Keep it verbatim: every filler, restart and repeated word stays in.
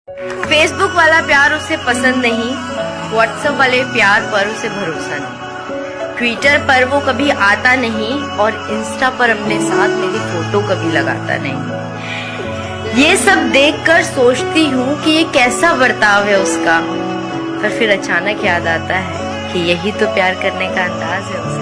Facebook वाला प्यार उसे पसंद नहीं, व्हाट्सएप वाले प्यार पर उसे भरोसा नहीं, ट्विटर पर वो कभी आता नहीं और इंस्टा पर अपने साथ मेरी फोटो कभी लगाता नहीं। ये सब देखकर सोचती हूँ कि ये कैसा बर्ताव है उसका, पर फिर अचानक याद आता है कि यही तो प्यार करने का अंदाज है उसका।